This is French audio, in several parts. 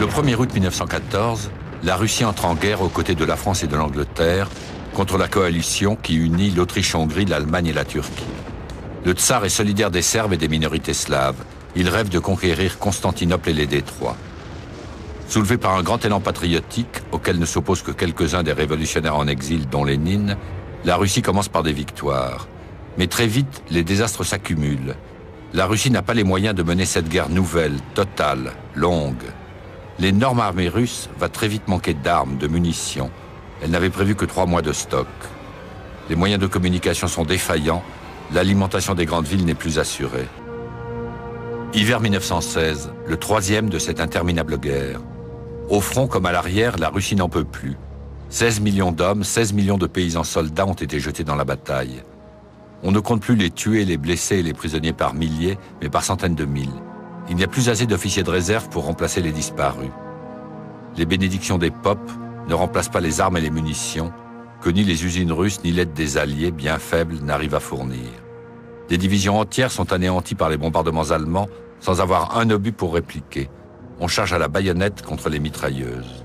Le 1er août 1914, la Russie entre en guerre aux côtés de la France et de l'Angleterre contre la coalition qui unit l'Autriche-Hongrie, l'Allemagne et la Turquie. Le tsar est solidaire des Serbes et des minorités slaves. Il rêve de conquérir Constantinople et les détroits. Soulevé par un grand élan patriotique, auquel ne s'opposent que quelques-uns des révolutionnaires en exil, dont Lénine, la Russie commence par des victoires. Mais très vite, les désastres s'accumulent. La Russie n'a pas les moyens de mener cette guerre nouvelle, totale, longue. L'énorme armée russe va très vite manquer d'armes, de munitions. Elle n'avait prévu que 3 mois de stock. Les moyens de communication sont défaillants, l'alimentation des grandes villes n'est plus assurée. Hiver 1916, le 3e de cette interminable guerre. Au front comme à l'arrière, la Russie n'en peut plus. 16 millions d'hommes, 16 millions de paysans soldats ont été jetés dans la bataille. On ne compte plus les tués, les blessés et les prisonniers par milliers, mais par centaines de mille. Il n'y a plus assez d'officiers de réserve pour remplacer les disparus. Les bénédictions des popes ne remplacent pas les armes et les munitions, que ni les usines russes ni l'aide des Alliés, bien faibles, n'arrivent à fournir. Des divisions entières sont anéanties par les bombardements allemands sans avoir un obus pour répliquer. On charge à la baïonnette contre les mitrailleuses.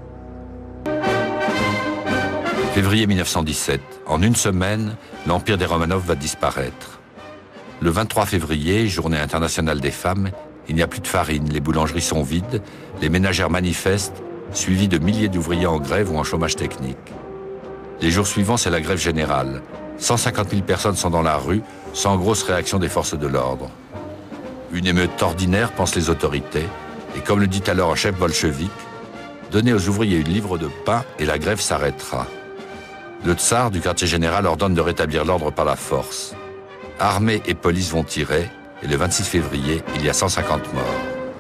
Février 1917, en une semaine, l'empire des Romanov va disparaître. Le 23 février, journée internationale des femmes, il n'y a plus de farine, les boulangeries sont vides, les ménagères manifestent, suivis de milliers d'ouvriers en grève ou en chômage technique. Les jours suivants, c'est la grève générale. 150 000 personnes sont dans la rue, sans grosse réaction des forces de l'ordre. Une émeute ordinaire, pensent les autorités, et comme le dit alors un chef bolchevique, donnez aux ouvriers une livre de pain et la grève s'arrêtera. Le tsar du quartier général ordonne de rétablir l'ordre par la force. Armée et police vont tirer, et le 26 février, il y a 150 morts.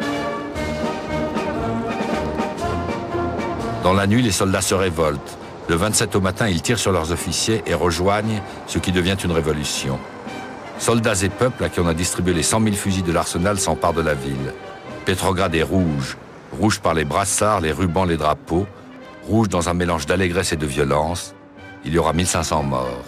Dans la nuit, les soldats se révoltent. Le 27 au matin, ils tirent sur leurs officiers et rejoignent ce qui devient une révolution. Soldats et peuples à qui on a distribué les 100 000 fusils de l'arsenal s'emparent de la ville. Pétrograd est rouge. Rouge par les brassards, les rubans, les drapeaux. Rouge dans un mélange d'allégresse et de violence. Il y aura 1500 morts.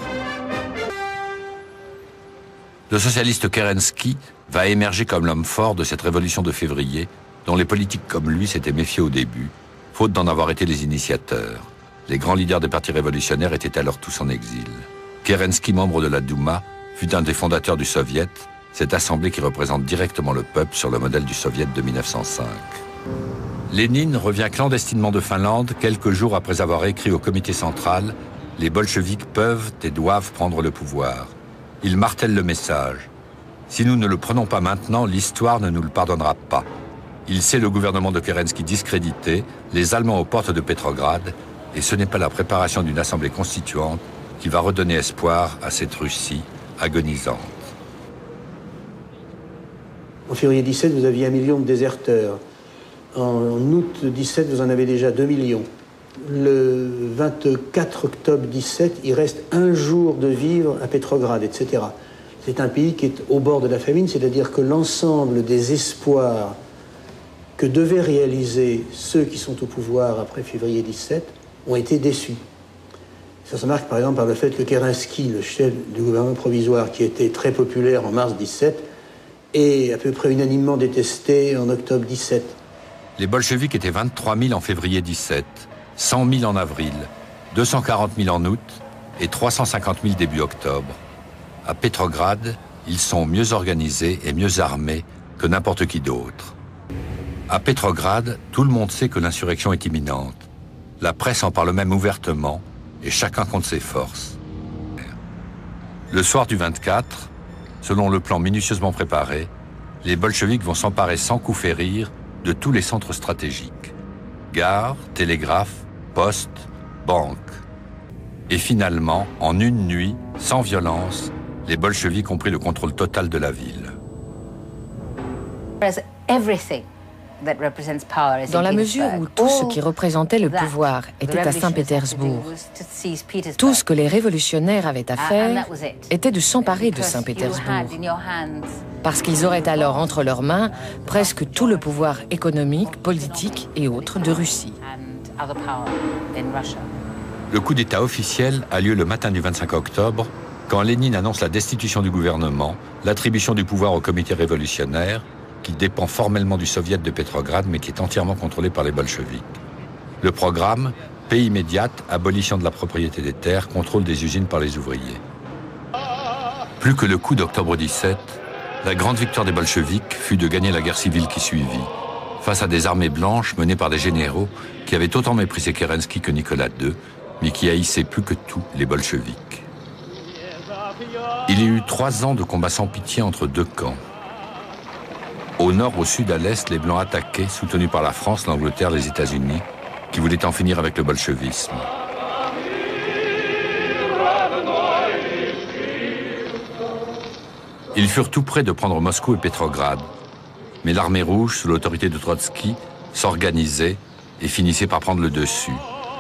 Le socialiste Kerensky va émerger comme l'homme fort de cette révolution de février, dont les politiques comme lui s'étaient méfiés au début, faute d'en avoir été les initiateurs. Les grands leaders des partis révolutionnaires étaient alors tous en exil. Kerensky, membre de la Douma, fut un des fondateurs du Soviet, cette assemblée qui représente directement le peuple sur le modèle du Soviet de 1905. Lénine revient clandestinement de Finlande quelques jours après avoir écrit au comité central « Les bolcheviks peuvent et doivent prendre le pouvoir ». Il martèle le message. Si nous ne le prenons pas maintenant, l'histoire ne nous le pardonnera pas. Il sait le gouvernement de Kerensky discrédité, les Allemands aux portes de Pétrograd, et ce n'est pas la préparation d'une assemblée constituante qui va redonner espoir à cette Russie agonisante. En février 17, vous aviez 1 million de déserteurs. En août 17, vous en avez déjà 2 millions. Le 24 octobre 17, il reste 1 jour de vivre à Pétrograd, etc. C'est un pays qui est au bord de la famine, c'est-à-dire que l'ensemble des espoirs que devaient réaliser ceux qui sont au pouvoir après février 17 ont été déçus. Ça se marque par exemple par le fait que Kerensky, le chef du gouvernement provisoire, qui était très populaire en mars 17, est à peu près unanimement détesté en octobre 17. Les bolcheviks étaient 23 000 en février 17, 100 000 en avril, 240 000 en août et 350 000 début octobre. À Pétrograd, ils sont mieux organisés et mieux armés que n'importe qui d'autre. À Pétrograd, tout le monde sait que l'insurrection est imminente. La presse en parle même ouvertement et chacun compte ses forces. Le soir du 24, selon le plan minutieusement préparé, les bolcheviks vont s'emparer sans coup férir de tous les centres stratégiques. Gares, télégraphes, postes, banques. Et finalement, en une nuit, sans violence, les bolcheviks ont pris le contrôle total de la ville. Dans la mesure où tout ce qui représentait le pouvoir était à Saint-Pétersbourg, tout ce que les révolutionnaires avaient à faire était de s'emparer de Saint-Pétersbourg, parce qu'ils auraient alors entre leurs mains presque tout le pouvoir économique, politique et autres de Russie. Le coup d'État officiel a lieu le matin du 25 octobre, quand Lénine annonce la destitution du gouvernement, l'attribution du pouvoir au comité révolutionnaire qui dépend formellement du soviet de Petrograd, mais qui est entièrement contrôlé par les bolcheviks. Le programme, paix immédiate, abolition de la propriété des terres, contrôle des usines par les ouvriers. Plus que le coup d'octobre 17, la grande victoire des bolcheviks fut de gagner la guerre civile qui suivit, face à des armées blanches menées par des généraux qui avaient autant méprisé Kerensky que Nicolas II, mais qui haïssaient plus que tout les bolcheviks. Il y eut 3 ans de combats sans pitié entre deux camps. Au nord, au sud, à l'est, les Blancs attaquaient, soutenus par la France, l'Angleterre, les États-Unis, qui voulaient en finir avec le bolchevisme. Ils furent tout près de prendre Moscou et Petrograd, mais l'armée rouge, sous l'autorité de Trotsky, s'organisait et finissait par prendre le dessus.